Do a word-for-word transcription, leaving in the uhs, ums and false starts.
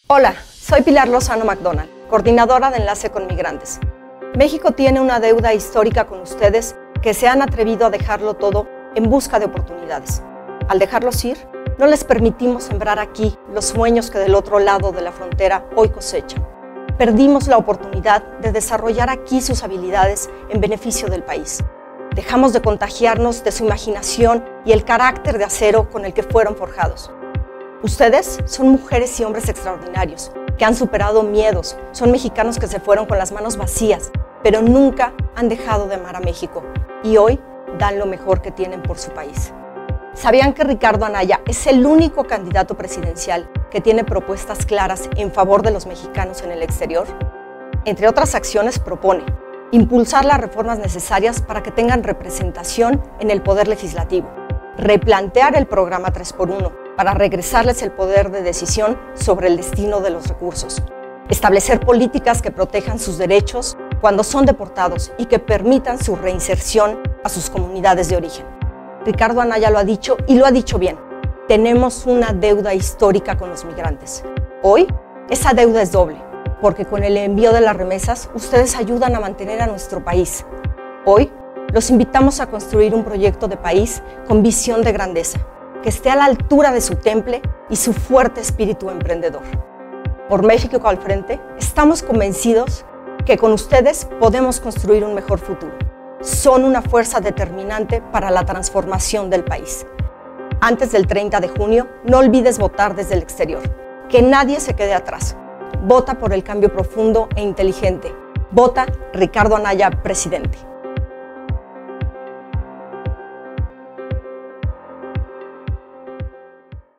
Hola, soy Pilar Lozano McDonald, coordinadora de Enlace con Migrantes. México tiene una deuda histórica con ustedes que se han atrevido a dejarlo todo en busca de oportunidades. Al dejarlos ir, no les permitimos sembrar aquí los sueños que del otro lado de la frontera hoy cosechan. Perdimos la oportunidad de desarrollar aquí sus habilidades en beneficio del país. Dejamos de contagiarnos de su imaginación y el carácter de acero con el que fueron forjados. Ustedes son mujeres y hombres extraordinarios, que han superado miedos, son mexicanos que se fueron con las manos vacías, pero nunca han dejado de amar a México y hoy dan lo mejor que tienen por su país. ¿Sabían que Ricardo Anaya es el único candidato presidencial que tiene propuestas claras en favor de los mexicanos en el exterior? Entre otras acciones propone impulsar las reformas necesarias para que tengan representación en el Poder Legislativo, replantear el programa tres por uno para regresarles el poder de decisión sobre el destino de los recursos, establecer políticas que protejan sus derechos cuando son deportados y que permitan su reinserción a sus comunidades de origen. Ricardo Anaya lo ha dicho y lo ha dicho bien. Tenemos una deuda histórica con los migrantes. Hoy, esa deuda es doble, porque con el envío de las remesas, ustedes ayudan a mantener a nuestro país. Hoy, los invitamos a construir un proyecto de país con visión de grandeza, que esté a la altura de su temple y su fuerte espíritu emprendedor. Por México al frente, estamos convencidos que con ustedes podemos construir un mejor futuro. Son una fuerza determinante para la transformación del país. Antes del treinta de junio, no olvides votar desde el exterior. Que nadie se quede atrás. Vota por el cambio profundo e inteligente. Vota Ricardo Anaya, presidente.